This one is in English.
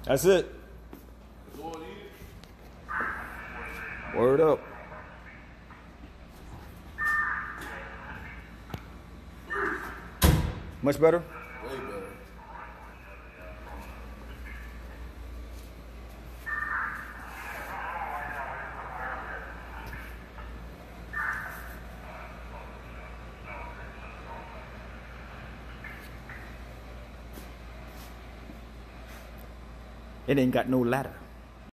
That's it. Word up. Much better? Way better. It ain't got no ladder.